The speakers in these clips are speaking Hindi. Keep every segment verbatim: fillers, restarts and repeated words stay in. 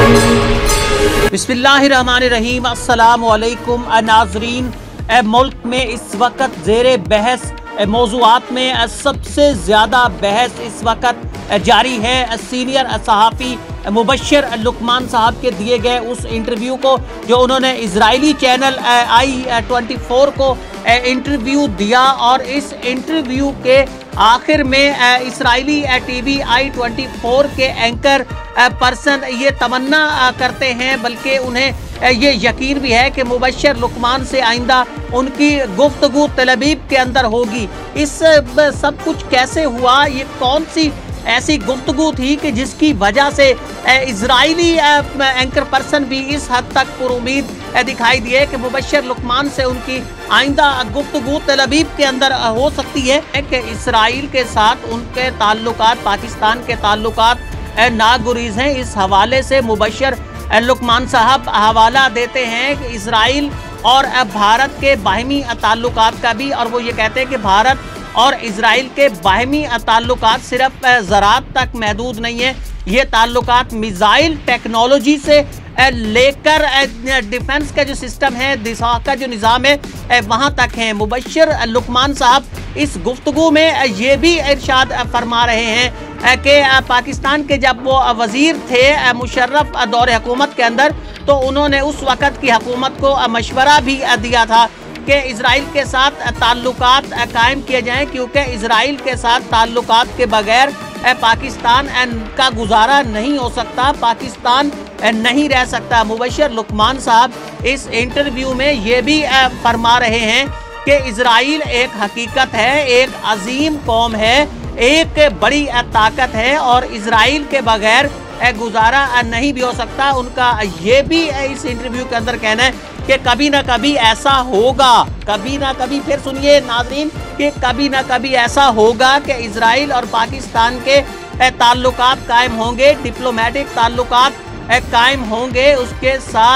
बिस्मिल्लाहिर्रहमानिर्रहीम। अस्सलामु अलैकुम नाज़रीन। मुल्क में इस वक्त ज़ेरे बहस मौज़ूआत में सबसे ज़्यादा बहस इस वक्त जारी है सीनियर सहाफ़ी मुबश्शिर लुकमान साहब के दिए गए उस इंटरव्यू को, जो उन्होंने Israeli channel I twenty four को इंटरव्यू दिया। और इस इंटरव्यू के आखिर में Israeli TV I twenty four के एंकर पर्सन ये तमन्ना करते हैं, बल्कि उन्हें ये यकीन भी है कि मुबश्शिर लुकमान से आइंदा उनकी गुफ्तगू तलबीब के अंदर होगी। इस सब कुछ कैसे हुआ, ये कौन सी ऐसी गुफ्तगू थी कि जिसकी वजह से इजरायली एंकर पर्सन भी इस हद तक पुरुमीद दिखाई दिए कि मुबश्शिर लुकमान से उनकी आइंदा गुफ्तगू तलबीब के अंदर हो सकती है कि इसराइल के साथ उनके ताल्लुकात, पाकिस्तान के ताल्लुकात नागुरीज हैं। इस हवाले से मुबश्शिर लुकमान साहब हवाला देते हैं कि इसराइल और भारत के बाहिमी ताल्लुकात का भी, और वो ये कहते हैं कि भारत और इजराइल के बाहिमी ताल्लुकात सिर्फ ज़रात तक महदूद नहीं है, ये ताल्लुकात मिसाइल टेक्नोलॉजी से लेकर डिफेंस का जो सिस्टम है, दिशा का जो निज़ाम है, वहाँ तक है। मुबश्शिर लुकमान साहब इस गुफ्तगू में ये भी इरशाद फरमा रहे हैं कि पाकिस्तान के जब वो वज़ीर थे मुशर्रफ दौर हुकूमत के अंदर, तो उन्होंने उस वक़्त की हुकूमत को मशवरा भी दिया था कि इजराइल के साथ ताल्लुकात कायम किए जाएं, क्योंकि इजराइल के साथ ताल्लुकात के बगैर पाकिस्तान का गुजारा नहीं हो सकता, पाकिस्तान नहीं रह सकता। मुबश्शिर लुकमान साहब इस इंटरव्यू में ये भी फरमा रहे हैं कि इजराइल एक हकीकत है, एक अजीम कौम है, एक बड़ी ताकत है और इजराइल के बगैर गुजारा नहीं भी हो सकता। उनका ये भी इस इंटरव्यू के अंदर कहना है कि कभी ना कभी ऐसा होगा, कभी ना कभी, फिर सुनिए नाज़रीन, कि कभी ना कभी ऐसा होगा कि इजराइल और पाकिस्तान के ताल्लुकात कायम होंगे, डिप्लोमेटिक ताल्लुकात कायम होंगे। उसके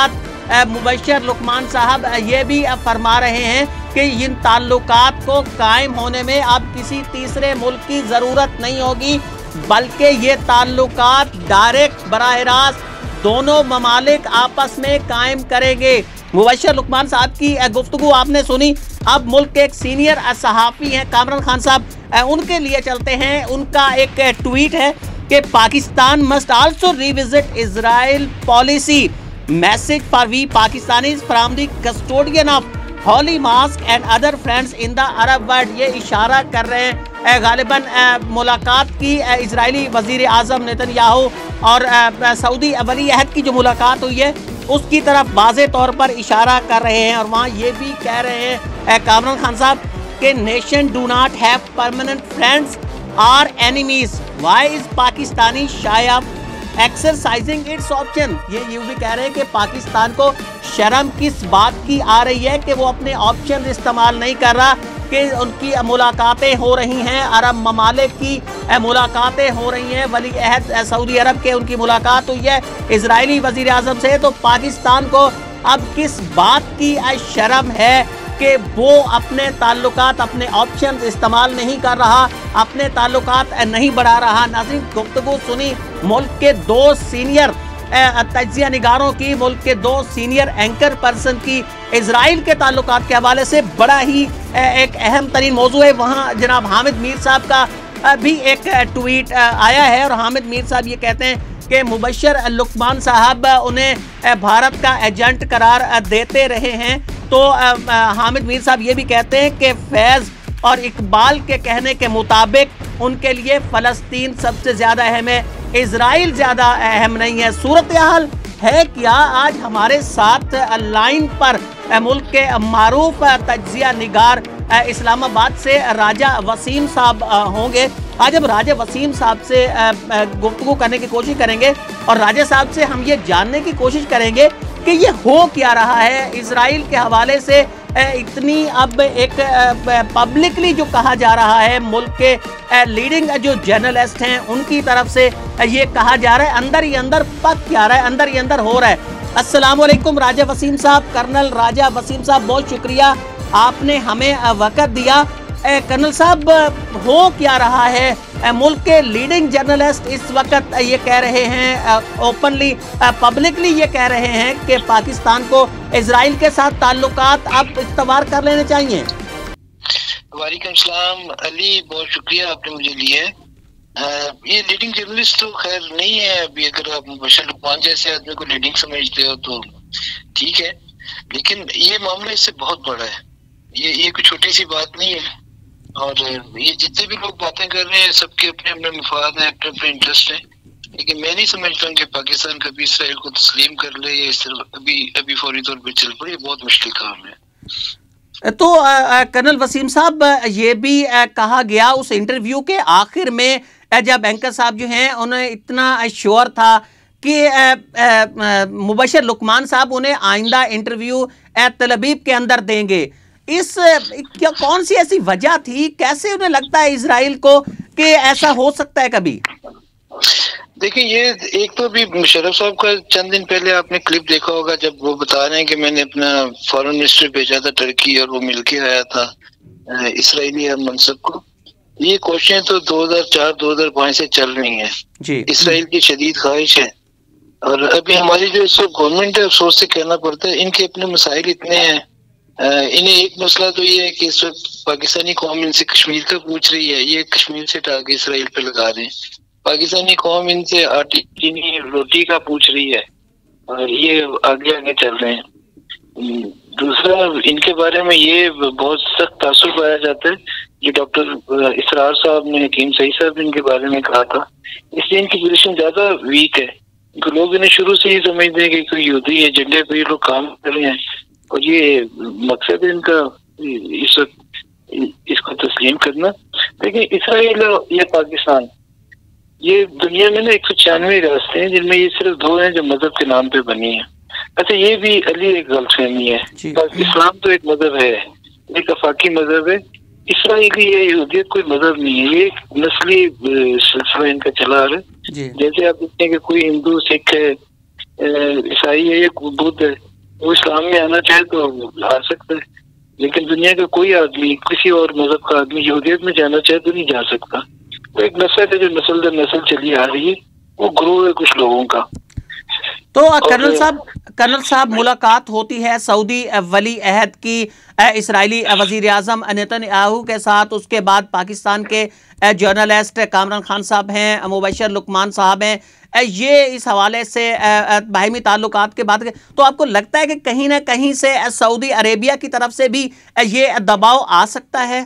साथ मुबश्शिर लुकमान साहब ये भी फरमा रहे हैं कि इन ताल्लुकात को कायम होने में अब किसी तीसरे मुल्क की ज़रूरत नहीं होगी, बल्कि ये ताल्लुकात डायरेक्ट बराह रास्त दोनों ममालिक आपस में कायम करेंगे। मुबश्शिर लुकमान साहब की गुफ्तगू आपने सुनी। अब मुल्क के एक सीनियर सहाफ़ी हैं कामरान खान साहब, उनके लिए चलते हैं। उनका एक ट्वीट है कि Pakistan must also revisit Israel policy, message for we Pakistanis from the custodian of holy mosque and other friends in the Arab world. ये इशारा कर रहे हैं गालिबन मुलाकात की, इजरायली वज़ीर आज़म नेतन्याहू और सऊदी वली अहद की जो मुलाकात हुई है उसकी तरफ वाज़े तौर पर इशारा कर रहे हैं। और वहाँ ये भी कह रहे हैं कामरान खान साहब कि nation do not have permanent friends or enemies, why is Pakistani shy of exercising its option. ये ये भी कह रहे हैं कि पाकिस्तान को शर्म किस बात की आ रही है कि वो अपने ऑप्शन इस्तेमाल नहीं कर रहा, कि उनकी मुलाकातें हो रही हैं, अरब ममालिक की मुलाकातें हो रही हैं, वली अहद सऊदी अरब के उनकी मुलाकात हुई है इजरायली वज़ीर आज़म से, तो पाकिस्तान को अब किस बात की शर्म है कि वो अपने ताल्लुकात, अपने ऑप्शन इस्तेमाल नहीं कर रहा, अपने ताल्लुकात नहीं बढ़ा रहा। नाज़रीन, गुफ्तगू सुनी मुल्क के दो सीनियर तज्जिया निगारों की, मुल्क के दो सीनियर एंकर पर्सन की इजराइल के ताल्लुकात के हवाले से। बड़ा ही एक अहम तरीन मौजू है। वहाँ जनाब हामिद मीर साहब का भी एक ट्वीट आया है और हामिद मीर साहब ये कहते हैं कि मुबश्शिर लुकमान साहब उन्हें भारत का एजेंट करार देते रहे हैं। तो हामिद मीर साहब ये भी कहते हैं कि फैज़ और इकबाल के कहने के मुताबिक उनके लिए फ़लस्तीन सबसे ज़्यादा अहम है, इजराइल ज़्यादा अहम नहीं है। सूरत हाल है क्या? आज हमारे साथ लाइन पर मुल्क के मारूफ तज्जिया निगार इस्लामाबाद से राजा वसीम साहब होंगे। आज हम राजा वसीम साहब से गुफ्तगू करने की कोशिश करेंगे और राजा साहब से हम ये जानने की कोशिश करेंगे कि ये हो क्या रहा है इजराइल के हवाले से। इतनी अब एक पब्लिकली जो कहा जा रहा है, मुल्क के लीडिंग जो जर्नलिस्ट हैं उनकी तरफ से ये कहा जा रहा है, अंदर ही अंदर पक क्या रहा है, अंदर ही अंदर हो रहा है। अस्सलाम वालेकुम राजा वसीम साहब, कर्नल राजा वसीम साहब, बहुत शुक्रिया आपने हमें वक़्त दिया। कर्नल साहब, हो क्या रहा है मुल्क के लीडिंग जर्नलिस्ट इस वक्त ये कह रहे हैं, ओपनली पब्लिकली ये कह रहे हैं कि पाकिस्तान को इजराइल के साथ ताल्लुकात अब इस्तवार कर लेने चाहिए। वालेकुम सलाम अली, बहुत शुक्रिया आपने मुझे लिया है। ये लीडिंग जर्नलिस्ट तो खैर नहीं है अभी, अगर आप मुबशर लुकमान जैसे आदमी को लीडिंग समझते हो तो ठीक है, लेकिन ये मामला इससे बहुत बड़ा है। ये ये कोई छोटी सी बात नहीं है, और ये जितने भी लोग बातें कर रहे हैं सबके अपने अपने मफाद हैं, अपने अपने इंटरेस्ट हैं, लेकिन मैं नहीं समझता कि पाकिस्तान कभी इसराइल को तस्लीम कर ले या इस तरह अभी अभी फौरी तौर पर चल पड़े। बहुत मुश्किल काम है। तो कर्नल वसीम साहब, ये भी आ, कहा गया उस इंटरव्यू के आखिर में, जब एंकर साहब जो हैं उन्हें इतना श्योर था कि मुबशर लुकमान साहब उन्हें आइंदा इंटरव्यू तलबीब के अंदर देंगे, इस क्या कौन सी ऐसी वजह थी, कैसे उन्हें लगता है इजराइल को कि ऐसा हो सकता है कभी? देखिए, ये एक तो भी मुशर्रफ साहब का चंद दिन पहले आपने क्लिप देखा होगा, जब वो बता रहे हैं कि मैंने अपना फॉरेन मिनिस्टर भेजा था टर्की और वो मिलके आया था इसराइली मनसब को। ये कोशिशें तो दो हज़ार चार दो हज़ार पाँच से चल रही हैं। इसराइल की शदीद ख्वाहिश है, और अभी हमारी जो इस गवर्नमेंट है अफसोस से कहना पड़ता है, इनके अपने मसाइल इतने हैं। इन्हें एक मसला तो ये है कि इस वक्त पाकिस्तानी कौम इनसे कश्मीर का पूछ रही है, ये कश्मीर से टाके इसराइल पे लगा रहे हैं। पाकिस्तानी कौम इनसे आटी चीनी रोटी का पूछ रही है, और ये आगे आगे चल रहे हैं। दूसरा, इनके बारे में ये बहुत सख्त तासुर पाया जाता है, ये डॉक्टर इसरार साहब ने, हकीम सईद साहब ने इनके बारे में कहा था, इसलिए इनकी पोजीशन ज्यादा वीक है। लोग इन्हें शुरू से ही समझते हैं कि कोई युद्धी एजेंडे पे ये लोग काम कर रहे हैं, और ये मकसद है इनका इस इसको तस्लीम करना। लेकिन इसराइल या पाकिस्तान, ये दुनिया में ना एक सौ छियानवे रास्ते हैं जिनमें ये सिर्फ दो हैं जो मजहब के नाम पे बनी है। अच्छा, ये भी अली एक गलतफहमी है। इस्लाम तो एक मजहब है, एक अफाकी मजहब है। इसराइली या यहूदियत कोई मजहब नहीं है, ये एक नस्ली सिलसिला इनका चला आ रहा है। जैसे आप देखते हैं कि कोई हिंदू, सिख है, ईसाई है या बुद्ध है, वो इस्लाम में आना चाहे तो आ सकता है, लेकिन दुनिया का कोई आदमी, किसी और मजहब का आदमी यहूदियत में जाना चाहे तो नहीं जा सकता। तो एक नस्ल है जो नस्ल दर नस्ल चली आ रही है, वो ग्रोह है कुछ लोगों का। तो कर्नल साहब कर्नल साहब मुलाकात होती है सऊदी वली अहद की इसराइली वजीर आजम नेतन्याहू के साथ, उसके बाद पाकिस्तान के जर्नलिस्ट कामरान खान साहब हैं, मुबशर लुकमान साहब हैं, ये इस हवाले से बाहिमी ताल्लुकात के बाद, तो आपको लगता है कि कहीं ना कहीं से सऊदी अरेबिया की तरफ से भी ये दबाव आ सकता है?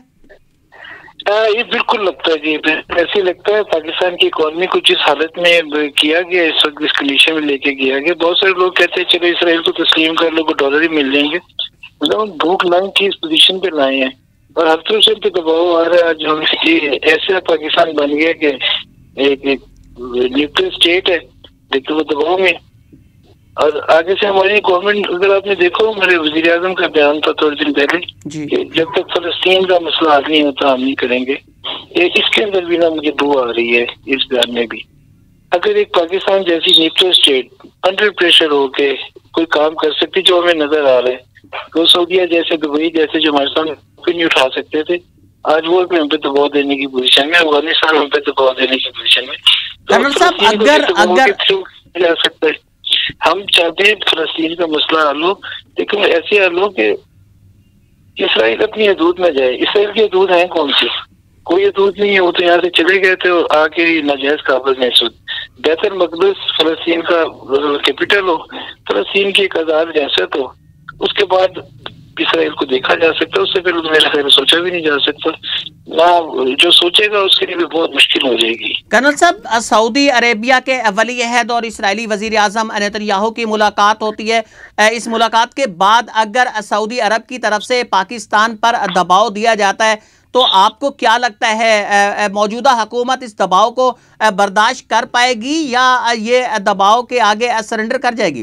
ये बिल्कुल लगता है जी, ऐसे लगता है। पाकिस्तान की इकोनॉमी को जिस हालत में किया गया, इस वक्त इस कंडीशन में लेके गया गया, बहुत सारे लोग कहते हैं चलो इसराइल को तस्लीम कर लो, डॉलर ही मिल जाएंगे, मतलब भूख नंग की इस पोजीशन पे लाए हैं, और हर तरफ से पे दबाव आ रहा है। आज हम ऐसा पाकिस्तान बन गया कि एक न्यूक्लियर स्टेट है, लेकिन वो दबाव में। और आगे से हमारी गवर्नमेंट, अगर आपने देखो हमारे वजीर आजम का बयान था थोड़े दिन पहले कि जब तक फलस्तीन का मसला हल नहीं होता हम नहीं करेंगे, इसके अंदर भी ना मुझे बू आ रही है इस बयान में भी। अगर एक पाकिस्तान जैसी न्यूक्लियर स्टेट अंडर प्रेशर होके कोई काम कर सकती, जो हमें नजर आ रहा है, तो सऊदीया जैसे, दुबई जैसे जो हमारे सामने नहीं उठा सकते थे, आज वो हम पे दबाव देने की पोजीशन में, अफगानिस्तान हम पे दबाव देने की पोजीशन में। तो अगर अगर जा सकता है, हम चाहते हैं फलस्तीन का मसला हल हो, लेकिन ऐसे हल हो कि इसराइल अपनी हदूद में जाए। इसराइल की हदूद है कौन सी? कोई हदूद नहीं है, वो तो यहाँ से चले गए थे और आके नाजायज काबल में सुध बैतुल मक़दिस फलस्तीन का कैपिटल हो, फलस्तीन की एक आजाद रियासत हो, उसके बाद इसराइल को देखा जा सकता है। उससे पहले मेरे ख्याल सोचा भी नहीं जा सकता, ना जो सोचेगा उसके लिए भी बहुत मुश्किल हो जाएगी। कर्नल साहब, सऊदी अरेबिया के वली अहद और इसराइली वजीर आजम नेतन्याहू की मुलाकात होती है, इस मुलाकात के बाद अगर सऊदी अरब की तरफ से पाकिस्तान पर दबाव दिया जाता है, तो आपको क्या लगता है मौजूदा हुकूमत इस दबाव को बर्दाश्त कर पाएगी या ये दबाव के आगे सरेंडर कर जाएगी?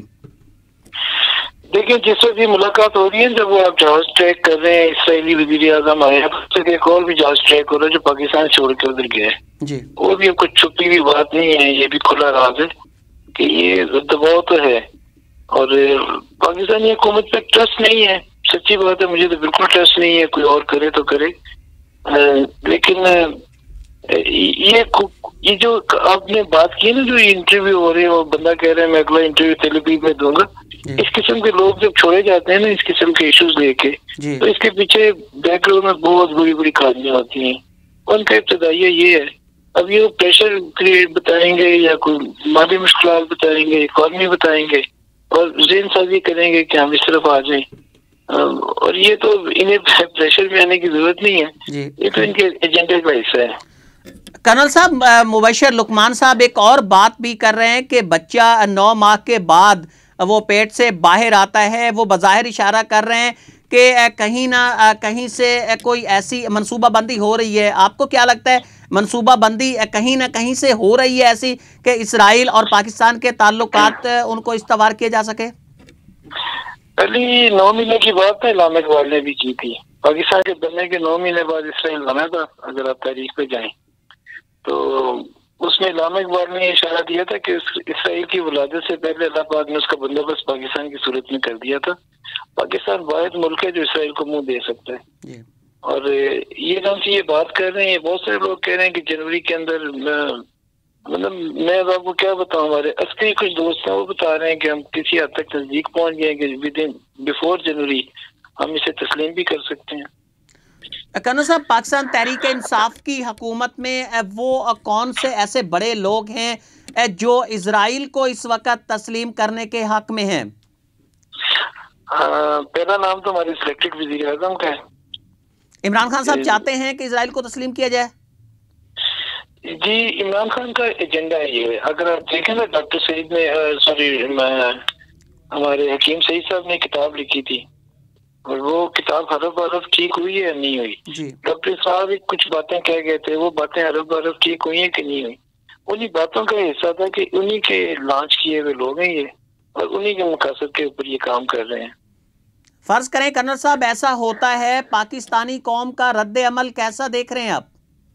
देखिए, जिस वक्त ये मुलाकात हो रही है, जब वो आप जहाज ट्रैक कर रहे हैं, इसराइली वज़ीर आज़म आए, एक और भी जहाज ट्रैक हो रहा है जो पाकिस्तान छोड़ के उधर गया है, वो भी कुछ छुपी हुई बात नहीं है, ये भी खुला राज है कि ये दबाव तो है। और पाकिस्तानी हुकूमत पे ट्रस्ट नहीं है, सच्ची बात है, मुझे तो बिल्कुल ट्रस्ट नहीं है, कोई और करे तो करे, लेकिन ये ये जो आपने बात की ना, जो इंटरव्यू हो रहे हैं, वो बंदा कह रहा है मैं अगला इंटरव्यू तेलुगु में दूंगा, इस किस्म के लोग जब छोड़े जाते हैं ना इस किस्म के इश्यूज लेके, तो इसके पीछे बैकग्राउंड में बहुत बड़ी बड़ी कहानियां होती हैं। उनका इब्तदाइया ये है, अब ये प्रेशर क्रिएट बताएंगे या कोई माली मुश्किल बताएंगे, इकॉनमी बताएंगे और ज़हन साजी करेंगे कि हम इस तरफ आ जाएं, और ये तो इन्हें प्रेशर में आने की जरूरत नहीं है, ये तो इनके एजेंडे का हिस्सा है। कर्नल साहब, मुबशर लुकमान साहब एक और बात भी कर रहे हैं कि बच्चा नौ माह के बाद वो पेट से बाहर आता है, वो बज़ाहिर इशारा कर रहे हैं कि कहीं ना कहीं से कोई ऐसी मनसूबा बंदी हो रही है। आपको क्या लगता है, मनसूबा बंदी कहीं ना कहीं से हो रही है ऐसी कि इसराइल और पाकिस्तान के ताल्लुकात उनको इस्तवार किए जा सके? पहली नौ महीने की बात है इस्लाम इकबाल ने भी की थी, पाकिस्तान के बनने के नौ महीने बाद इसराइल बना था। अगर आप तारीख पे जाएं तो उसमें इस्लाम इकबाल ने इशारा दिया था कि इसराइल की वलादत से पहले अल्लाह पाक ने उसका बंदोबस्त पाकिस्तान की सूरत में कर दिया था। पाकिस्तान वाहिद मुल्क है जो इसराइल को मुंह दे सकता है। और ये जो ये बात कर रहे हैं, बहुत सारे लोग कह रहे हैं कि जनवरी के अंदर, मतलब मैं आपको क्या बताऊं, हमारे अस्करी कुछ दोस्त हैं वो बता रहे हैं कि हम किसी हद तक नजदीक पहुंच गए कि विद इन बिफोर जनवरी हम इसे तस्लीम भी कर सकते हैं। कर्नल साहब, पाकिस्तान तहरीक इंसाफ की हुकूमत में वो कौन से ऐसे बड़े लोग हैं जो इजराइल को इस वक्त तस्लीम करने के हक में हैं? पहला नाम तो हमारे सिलेक्टेड वज़ीर आज़म का है। इमरान खान साहब चाहते हैं कि इजराइल को तस्लीम किया जाए? जी, इमरान खान का एजेंडा है ये। अगर आप देखें ना, डॉक्टर सईद ने, सॉरी हमारे हकीम सईद साहब ने किताब लिखी थी और वो किताब हरफ हरफ ठीक हुई है या नहीं हुई। डॉक्टर साहब कुछ बातें कह गए थे, वो बातें हरफ हरफ ठीक हुई है कि नहीं हुई। उन्हीं बातों का हिस्सा था कि उन्हीं के लॉन्च किए हुए लोग हैं ये, और उन्हीं के मकसद के ऊपर ये काम कर रहे हैं। फर्ज करें कर्नल साहब ऐसा होता है, पाकिस्तानी कौम का रद्द अमल कैसा देख रहे हैं आप?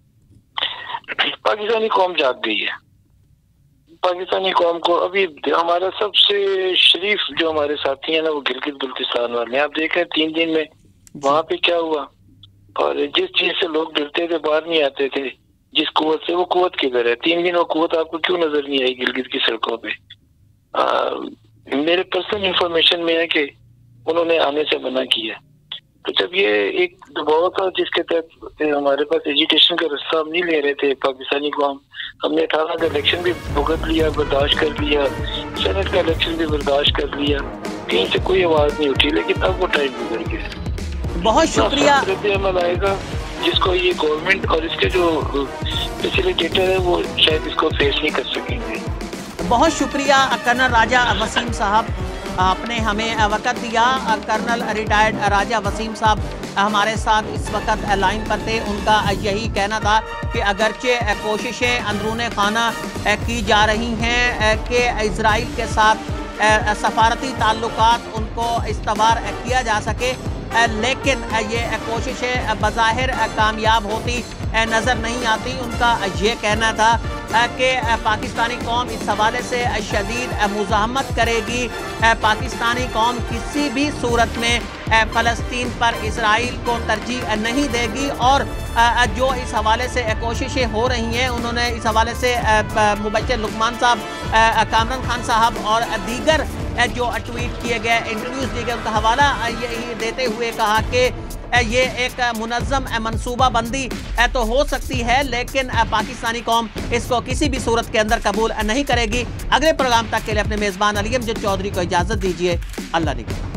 पाकिस्तानी कौम जाग गई है। पाकिस्तानी कौम को अभी हमारा सबसे शरीफ जो हमारे साथी हैं ना, वो गिलगित बल्तिस्तान वाले, आप देख रहे हैं तीन दिन में वहां पे क्या हुआ। और जिस चीज से लोग डरते थे, बाहर नहीं आते थे, जिस कुव्वत से, वो कुव्वत किधर है? तीन दिन वो कुव्वत आपको क्यों नजर नहीं आई गिलगित की सड़कों पे? आ, मेरे पर्सनल इंफॉर्मेशन में है कि उन्होंने आने से मना किया। तो जब ये एक दबाव था जिसके तहत हमारे पास एजुकेशन का रास्ता हम नहीं ले रहे थे पाकिस्तानी कौम, हमने अठारह का इलेक्शन भी भुगत लिया, बर्दाश्त कर लिया, सेनेट का इलेक्शन भी बर्दाश्त कर लिया, कहीं से कोई आवाज नहीं उठी। लेकिन अब वो टाइम गुजर गया। बहुत शुक्रिया। अमल आएगा जिसको ये गवर्नमेंट और इसके जो फैसिलिटेटर है वो शायद इसको फेस नहीं कर सकेंगे। बहुत शुक्रिया कर्नल राजा वसीम साहब, आपने हमें वक्त दिया। कर्नल रिटायर्ड राजा वसीम साहब हमारे साथ इस वक्त लाइन पर थे। उनका यही कहना था कि अगरचे कोशिशें अंदरूने खाना की जा रही हैं कि इजराइल के साथ सफारती ताल्लुकात उनको इस्तवार किया जा सके, लेकिन ये कोशिशें बज़ाहिर कामयाब होती नज़र नहीं आती। उनका ये कहना था कि पाकिस्तानी कौम इस हवाले से शदीद मुज़ाहमत करेगी। पाकिस्तानी कौम किसी भी सूरत में फ़लस्तीन पर इसराइल को तरजीह नहीं देगी। और जो इस हवाले से कोशिशें हो रही हैं, उन्होंने इस हवाले से मुबशर लुकमान साहब, कामरान खान साहब और दीगर जो ट्वीट किए गए, इंटरव्यूज़ दिए गए, उनका हवाला ये देते हुए कहा कि ये एक मुनज़्ज़म मनसूबा बंदी तो हो सकती है, लेकिन पाकिस्तानी कौम इसको किसी भी सूरत के अंदर कबूल नहीं करेगी। अगले प्रोग्राम तक के लिए अपने मेज़बान अली अमजद चौधरी को इजाज़त दीजिए। अल्लाह निगहबान।